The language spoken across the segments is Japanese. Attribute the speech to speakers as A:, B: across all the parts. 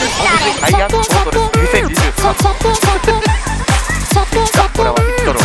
A: アイアンコートです2023これは生きとるわ。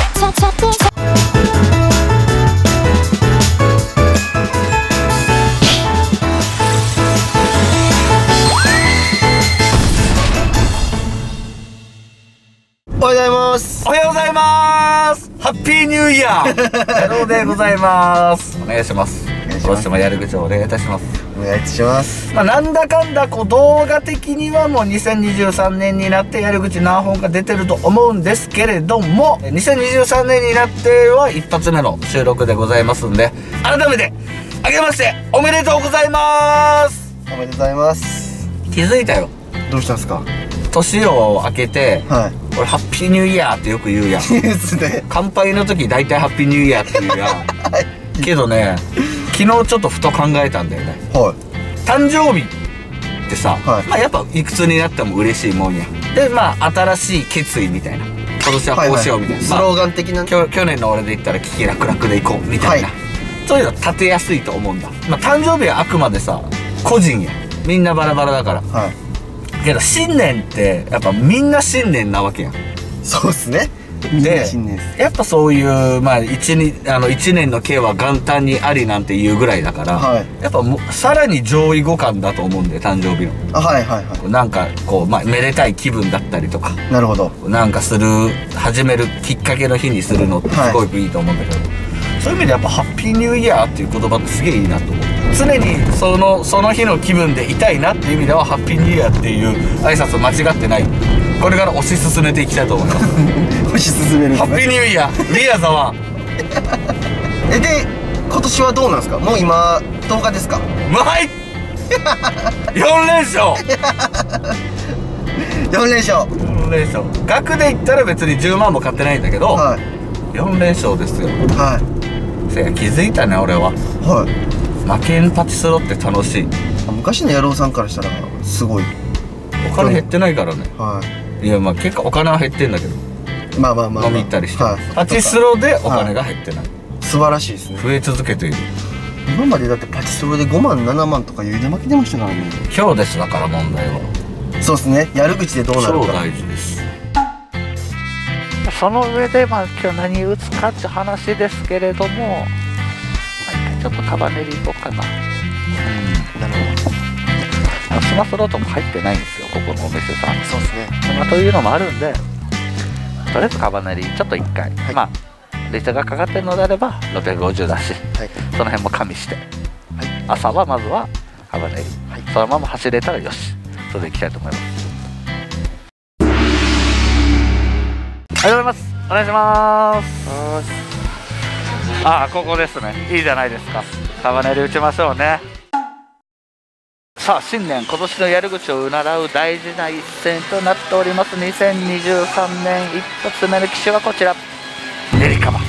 B: おはようございます。
A: おはようございます。ハッピーニューイヤーやろうでございます。お願いします。今年もやる口をお願いいたします。
B: お願いいたします。
A: なんだかんだ動画的にはもう2023年になってやる口何本か出てると思うんですけれども、2023年になっては一発目の収録でございますんで、改めてあけましておめでとうございます。
B: おめでとうございます。
A: 気づいたよ。
B: どうしたんですか？
A: 年を明けて、
B: はい。
A: 俺ハッピーニューイヤーってよく言うやん。
B: ニュースで。
A: 乾杯の時大体ハッピーニューイヤーって言うやん。けどね、昨日ちょっとふと考えたんだよね。
B: はい。
A: 誕生日ってさ、
B: はい
A: やっぱいくつになっても嬉しいもんや。で新しい決意みたいな、今年はこうしようみたいな、
B: スローガン的な。
A: 去年の俺で言ったらキキラクラクでいこうみたいな、そういうの立てやすいと思うんだ。誕生日はあくまでさ個人や、みんなバラバラだから。
B: はい。
A: けど新年ってやっぱみんな新年なわけやん。
B: そうっすね。みんな新年です。
A: やっぱそういう一年の計は元旦にありなんていうぐらいだから、
B: はい。
A: やっぱさらに上位互換だと思うんで、誕生日の。
B: はいはいは
A: なんかめでたい気分だったりとか、
B: い。なるほど。
A: なんか始めるきっかけの日にするのってすごくいいと思うんだけど、そういう意味でやっぱハッピーニューイヤーっていう言葉ってすげえいいなと思う。常にその日の気分でいたいなっていう意味ではハッピーニューイヤーっていう挨拶間違ってない。これから推し進めていきたいと思います。
B: 推し進めるんですね。
A: ハッピーニューイヤーリアザワン。
B: で、今年はどうなんですか？もう今10日ですか？
A: はい4連勝
B: 4連勝。
A: 4連勝。額で言ったら別に10万も買ってないんだけど、
B: はい。
A: 4連勝ですよ。
B: は
A: せや、気づいたね俺は。
B: い。はい。
A: 負けんパチスロって楽しい。
B: 昔の野郎さんからしたらすごい。
A: お金減ってないからね。
B: はい。
A: いや結果お金は減ってんだけど、
B: まあまあまあ。
A: 飲み行ったりして、
B: はい。
A: パチスロでお金が減ってない。
B: 素晴らしいですね。
A: 増え続けている。
B: 今までだってパチスロで5万7万とか余裕で負けてましたからね。
A: 今日ですだから問題は。
B: そうですね。やる口でどうなるか。
A: 超大事です。その上で今日何打つかって話ですけれども、一回ちょっとカバネリ行こうかな。
B: なるほ
A: スマスロとか入ってないんですよ、ここのお店さん。
B: ど。そうですね。
A: というのもあるんで、とりあえずカバネリちょっと1回、
B: はい、
A: レジャーがかかってるのであれば650だし、
B: はい。
A: その辺も加味して、
B: はい。
A: 朝はまずはカバネリ、
B: はい。
A: そのまま走れたらよし、それでいきたいと思います。おはようございます。お願いします。ここですね。いいじゃないですか。カバネリ打ちましょうね。さあ新年、今年のやる口を占う大事な一戦となっております。2023年一発目の機種はこちら、ネリカバ。か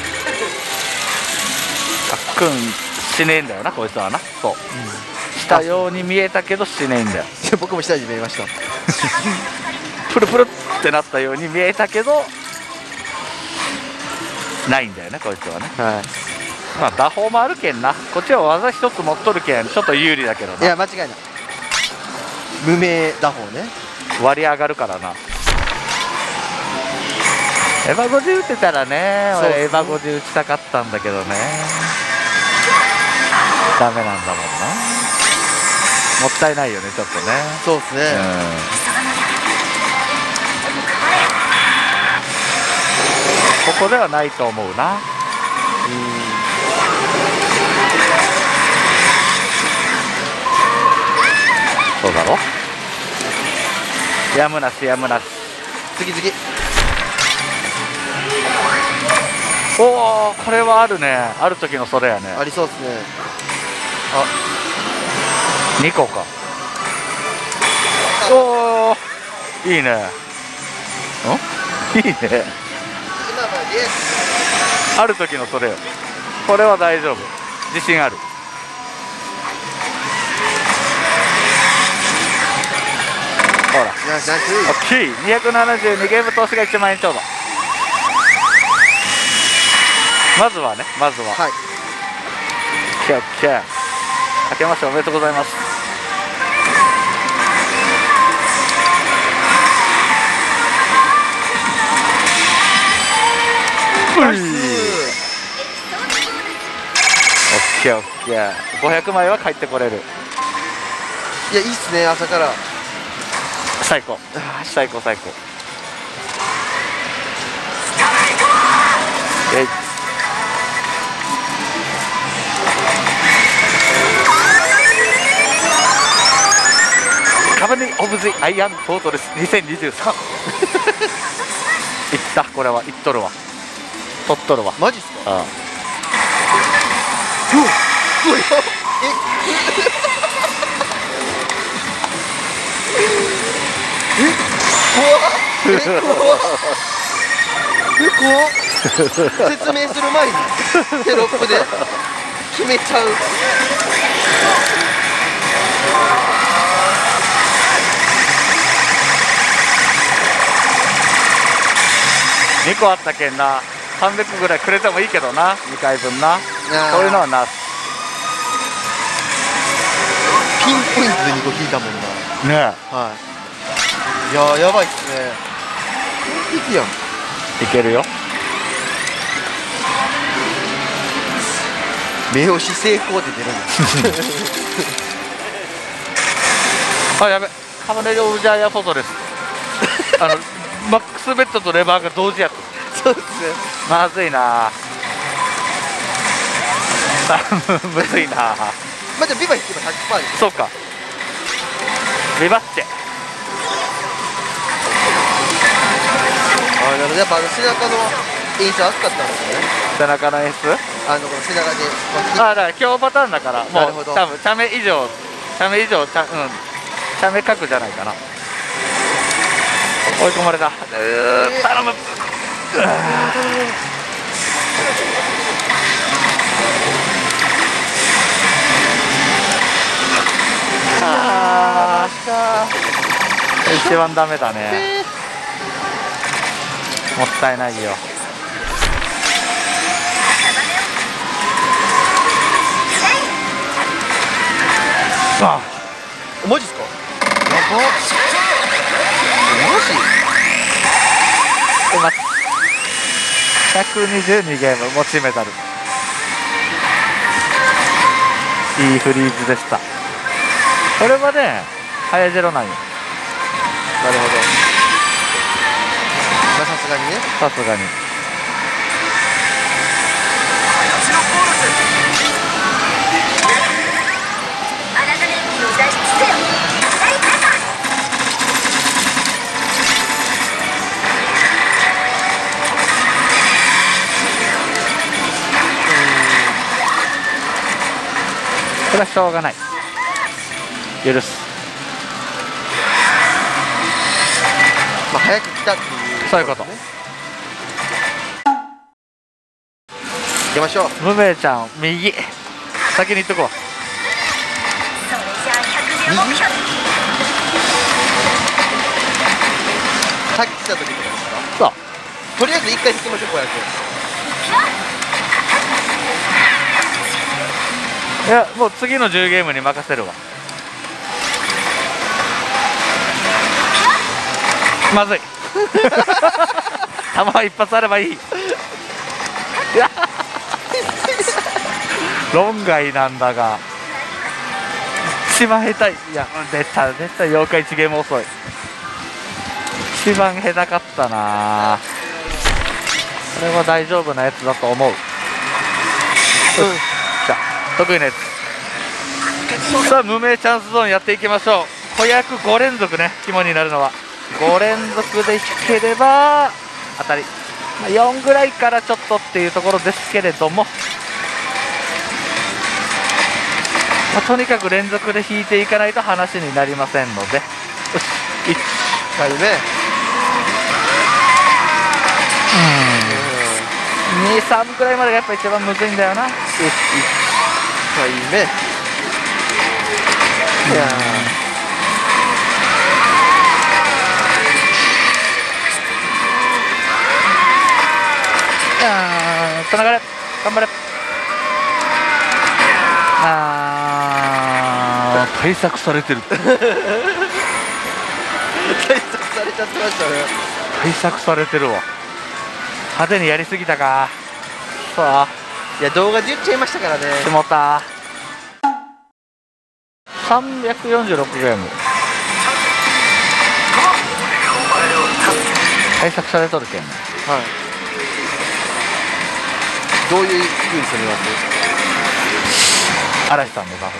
A: っくんしねえんだよな、こいつはな。そう、したように見えたけどしねえんだよ。
B: 僕も下に見えました。
A: プルプルってなったように見えたけどないんだよね、こいつはね。
B: はい。
A: 打法もあるけんな。こっちは技一つ持っとるけんちょっと有利だけどな。
B: いや間違いない。無名打法ね。
A: 割り上がるからな。エヴァ50打てたらね、俺エヴァ50打ちたかったんだけどね、ダメなんだもんな。もったいないよね、ちょっとね。
B: そうですね。
A: ここではないと思うな。そうだろ。やむなしやむなし。
B: 次。
A: おお、これはあるね。ある時のそれやね。
B: ありそうですね。
A: 2個か。おお、いいね。いいね。ある時のそれよ。これは大丈夫。自信ある。ほら。オッケー。272ゲーム投資が1万円ちょうど。まずは。はい。オッケー。明けましておめでとうございます。 ケーオッケー。500枚は帰ってこれる。
B: いやいいっすね、朝から
A: 最高最高最高。カバニオブジアイアンフォートレス2023。いった、これはいっとるわ、取っとるわ。
B: マジっすか。
A: ああ、
B: 怖っ。説明する前にテロップで決めちゃう。
A: 2個あったけんな、300ぐらいくれてもいいけどな、2回分な。そういうのはな。
B: ピンポイントで2個引いたもんな。
A: ねえ、
B: はい。いややばいっすね。完璧やん。
A: いけるよ。
B: 目押し成功で出るんです
A: あ、やべ、カバネリオブジャイアンフォートレスマックスベッドとレバーが同時やった。
B: そうですね。
A: まずいなむずいな。
B: まあじゃあビバ引けば 100% です。
A: そうか、ビバッチェ。
B: なるほど、やっぱ背中の印象熱かったんですよね。
A: 背中の演出、
B: この背中で、
A: だから今日パターンだから、もう
B: なるほど
A: 多分チャメ以上チャメ角じゃないかな。追い込まれた。頼む。あー、一番ダメだね。もったいないよ。あ、
B: マジっすか。やば。マジ。
A: 122ゲーム持ちメダル。いいフリーズでした。これはね、早ゼロなんよ。
B: なるほど。まあさすがにね。
A: さすがに。これはしょうがない。許す。
B: まあ早く来たっていう、
A: そういうこと。
B: 行きましょう。
A: ムメちゃん右。先に行っとこう。
B: 右。さっき来た時とかですか。
A: そう。
B: とりあえず一回引きましょう、500。
A: いや、もう次の10ゲームに任せるわ。まずい弾一発あればいい。いや論外なんだが一番下手い。いや、出た妖怪1ゲーム遅い。一番下手かったな。これは大丈夫なやつだと思う。じゃあ得意なやつ。さあ無名チャンスゾーンやっていきましょう。子役5連続ね、肝になるのは5連続で引ければ当たり。4ぐらいからちょっとっていうところですけれども、とにかく連続で引いていかないと話になりませんので。よし、1回目、2、3ぐらいまでがやっぱ一番むずいんだよな。1
B: 回目。いや
A: つながれ、頑張れ。対策されてる。
B: 対策されちゃってましたね。
A: 対策されてるわ。派手にやりすぎたか。さあ
B: いや動画で言っちゃいましたからね。
A: しもた。346ゲーム対策されとるけん。
B: はい。どういう風に攻めます？
A: 嵐さんのバフ。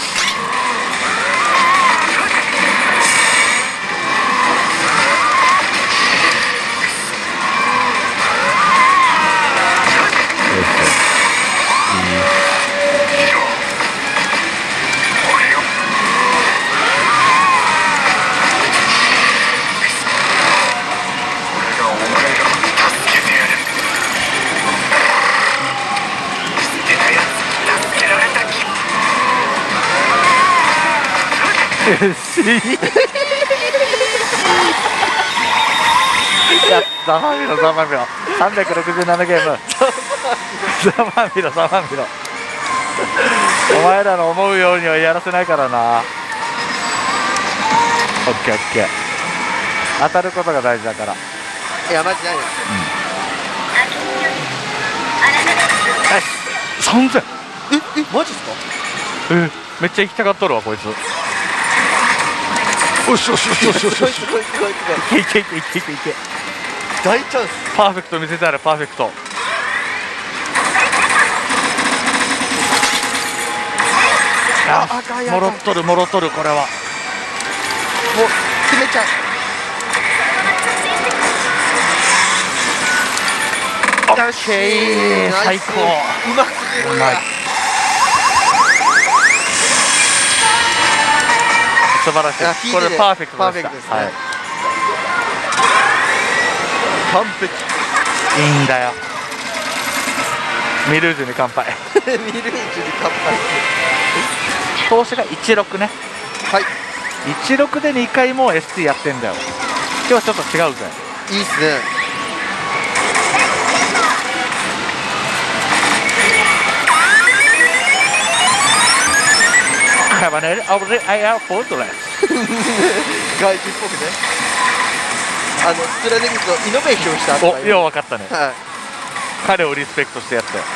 A: ざまみろざまみろ367ゲームざまみろざまみろお前らの思うようにはやらせないからな。オッケーオッケー、当たることが大事だから。
B: いやマジないです。
A: 3000。
B: マジっすか？
A: めっちゃ行きたがっとるわこいつ。よしよしよしよしよしよし、いけいけいけいけいけいけ、
B: 大チャンス。
A: パーフェクト見せてある、パーフェクト。もろっとるもろっとる、これは
B: もう決めちゃう。
A: オッケー、最高、
B: うますぎる。
A: うまい、素晴らしい。これパーフェクトでした。
B: ですね。
A: はい、
B: 完璧。
A: いいんだよ。ミルージュに乾杯。
B: ミルージュに乾杯。
A: 投資が16ね。
B: はい。
A: 16で2回もう ST やってんだよ。今日はちょっと違うぜ。
B: いいっすね。
A: カバネルオブジアイアフォートレス。
B: 外人っぽくね。スラネギスをイノベーションした後。
A: お、よう分かったね。
B: はい。
A: 彼をリスペクトしてやったよ。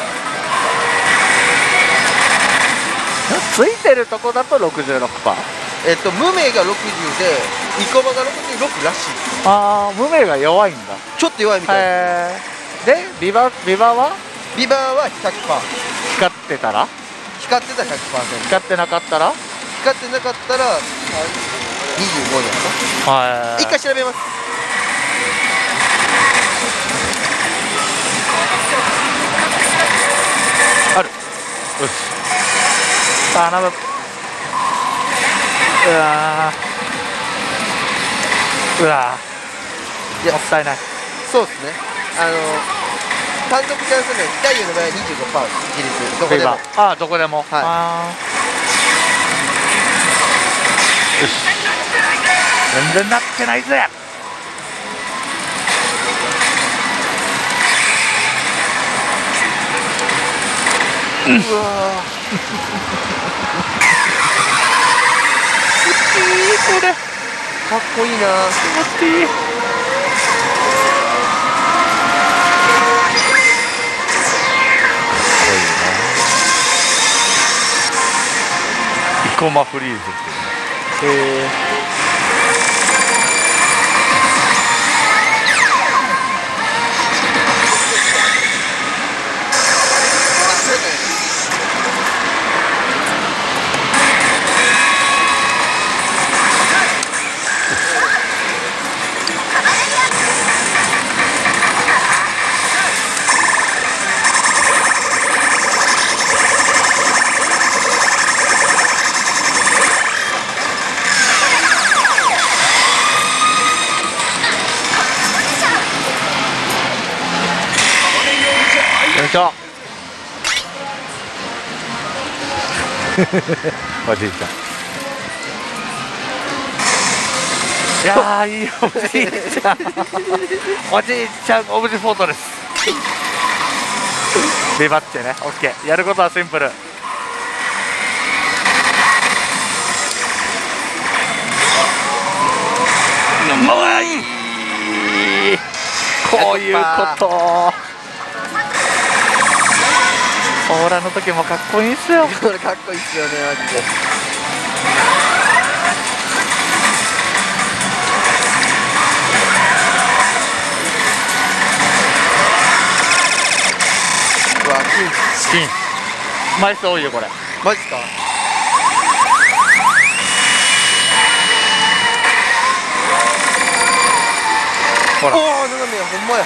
A: ついてるとこだと 66%。
B: 無名が60で、イコマが66らしい。
A: ああ、無名が弱いんだ。
B: ちょっと弱いみたい
A: で、ビバは
B: ビバーは100%。
A: 光ってたら、
B: 光ってたら 100%。
A: 光ってなかったら、
B: 光ってなかったら25じゃないかな。一回調べます。
A: ある。よし。頼む。うわ
B: いや
A: もったいない。
B: そうですね。単独チャンス目、太陽の場合は25%比率、どこでも。
A: ああ、どこでも。
B: は
A: よし。全然なってないぜ。
B: うわー。
A: これ。
B: かっこいいな。
A: 待っていい。コマフリーズっていうね。よいしょ。おじいちゃん。いやー、いいおじいちゃん。おじいちゃん、オブジェフォートです。ビバッチェね、オッケー。やることはシンプル。こういうこと。
C: コーラの時もかっこいいんすよ。
B: これかっこいいっすよねマジで。うわ
C: 金枚数多いよこれ。
B: マジっすか。
C: ほら
B: おお、ぬがみや、ほんまや。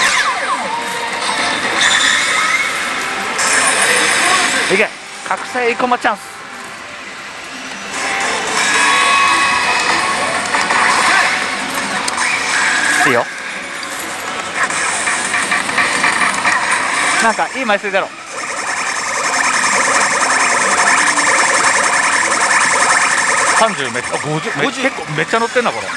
C: いけ、覚醒生駒チャンス。いいよ。なんかいい枚数だろ。30めっちゃ50、結構めっちゃ乗ってんなこれ。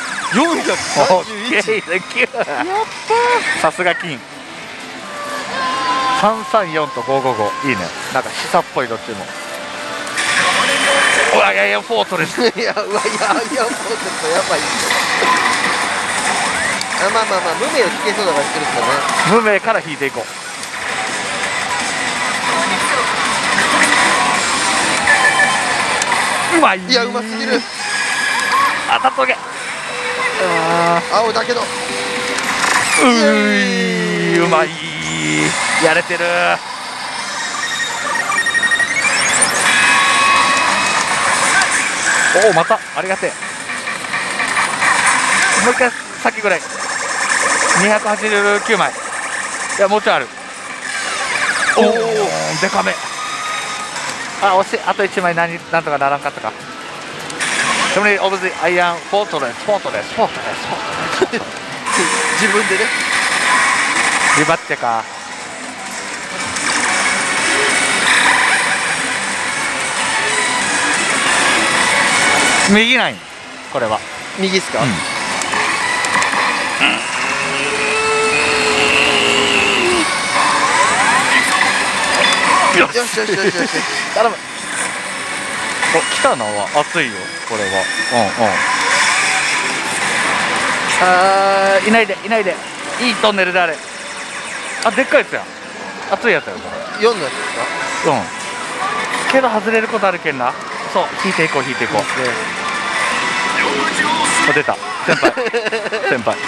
B: 431。
C: さすが金。334と555いいね。なんか示唆っぽいどっちも。うわいやいやフォートレス。
B: いや、うわ、いや、もうちょっとやばい。あ、まあまあまあ、無名を引けそうだからしてるっすよね。
C: 無名から引いていこう。うまい。
B: いや、うますぎる。
C: 当たっとけ。
B: 青だけど。
C: うまい。やれてる。おお、またありがてえ。もう一回先ぐらい。289枚。いや、もうちょいある。おお、でかめ。あ、惜しい。あと1枚なんとかならんかったか。でもね、オブジアイアンフォートレス。
B: 自分でね。
C: リバッチェか。右ないこれは。
B: 右っすか。よしよしよしよしよし。
C: 頼む。お、来たのは熱いよこれは。いないでいないで。いいトンネルであれ。あ、でっかいやつや。熱いやつやこれ。
B: 4のやつですか。
C: けど外れることあるけんな。そう、引いていこう引いていこう。出た先輩先輩。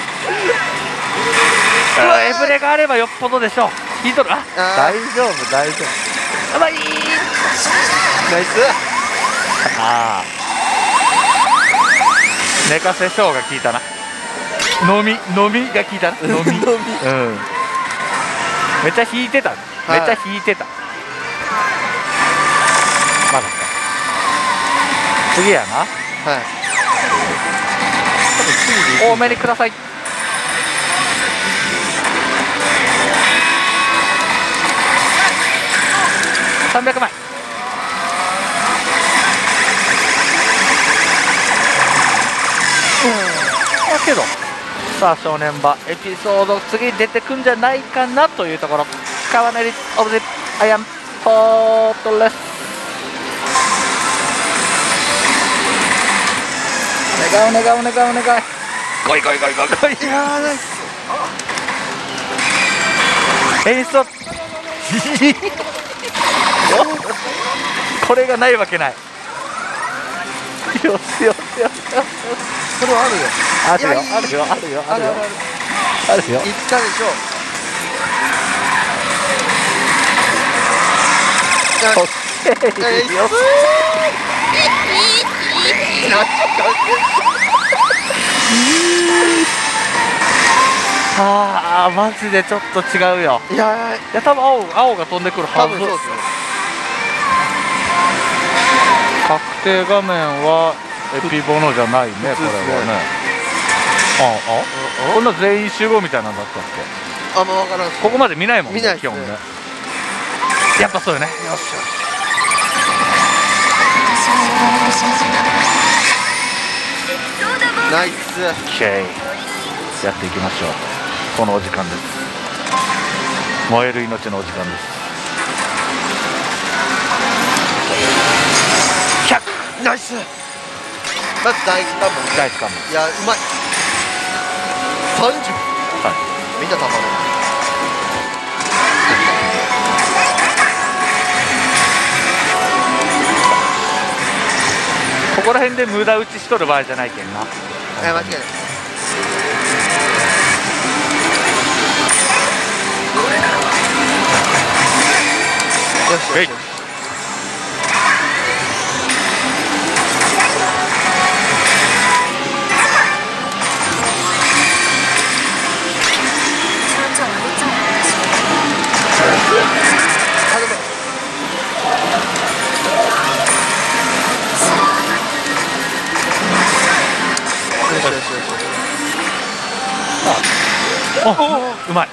C: エブレがあればよっぽどでしょう。引いとる。あ、大丈夫大丈夫。やばい。ナイ
B: ス。
C: ああ、寝かせショーが効いたな。飲みが効いたな。飲みめっちゃ引いてた。めっちゃ引いてた。まだか。次やな。
B: はい。
C: 多めにください。300枚。だけどさあ正念場エピソード次出てくんじゃないかなというところ。カワネリオブジアイアンフォートレス。お願い。来い。
B: いやー、ナイス。
C: 演出これがないわけない。よし。
B: これは
C: あるよ。
B: あるよ。いったでしょ。
C: ああ、マジでちょっと違うよ。いや多分青が飛んでくるはず。
B: そうですね。
C: 確定画面はエピボノじゃないね、これはね。こんな全員集合みたいなんだったっけ。
B: あんま分からん。
C: ここまで見ないもんね、
B: 見ないっすね
C: 基本ね。やっぱそうよね。
B: よっしゃ。ナイス。
C: OK。やっていきましょう。このお時間です。燃える命のお時間です。100。
B: ナイス。まず第一関門。
C: 第一関門。
B: いや、うまい。30。
C: はい。
B: みんなたまる。
C: ここら辺で無駄打ちしとる場合じゃないけんな。
B: 間違いない。よしよしよし。
C: お、うまい。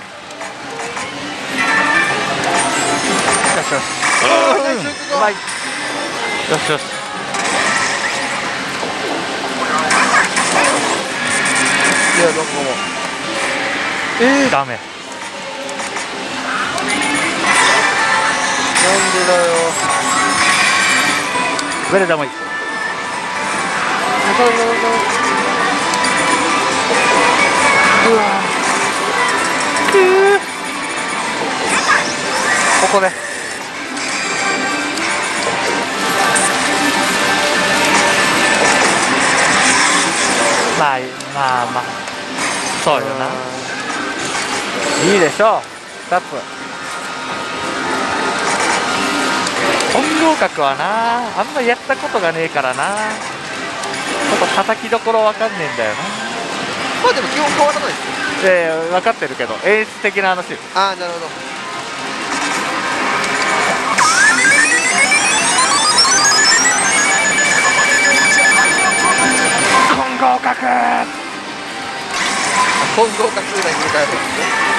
C: よしよし。うまい。よしよし。
B: いやどこも。
C: ダメ。
B: なんでだよ。
C: どれでもいい。うわここでまあそうよな。いいでしょう。2つ本合格はな、あんまやったことがねえからな、ちょっと叩きどころわかんねえんだよな。
B: まあでも基本変わらないですよ。
C: 分かってるけど演出的な話。
B: ああなるほど。
C: 本合格。
B: 本合格ぐらい入れ替えるんですね。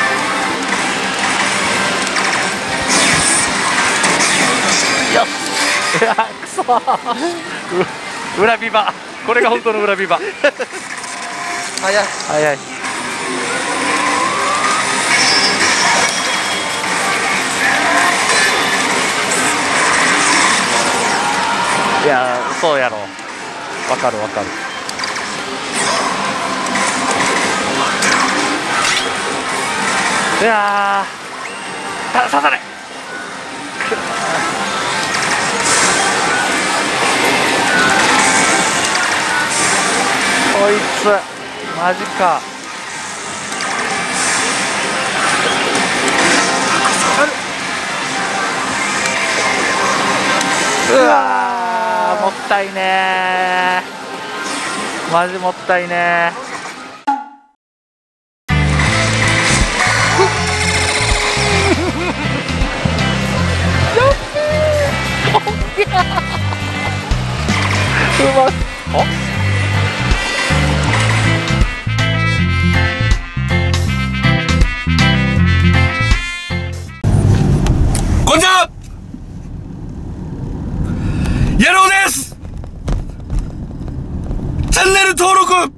C: よし。いやくそ裏ビバ、これが本当の裏ビバ
B: 早い
C: 早い。いやそうやろ、わかるわかる。いや刺され。こいつマジか。うわーもったいねー、マジもったいねー。うまっ。
A: こんにちは、野郎です。チャンネル登録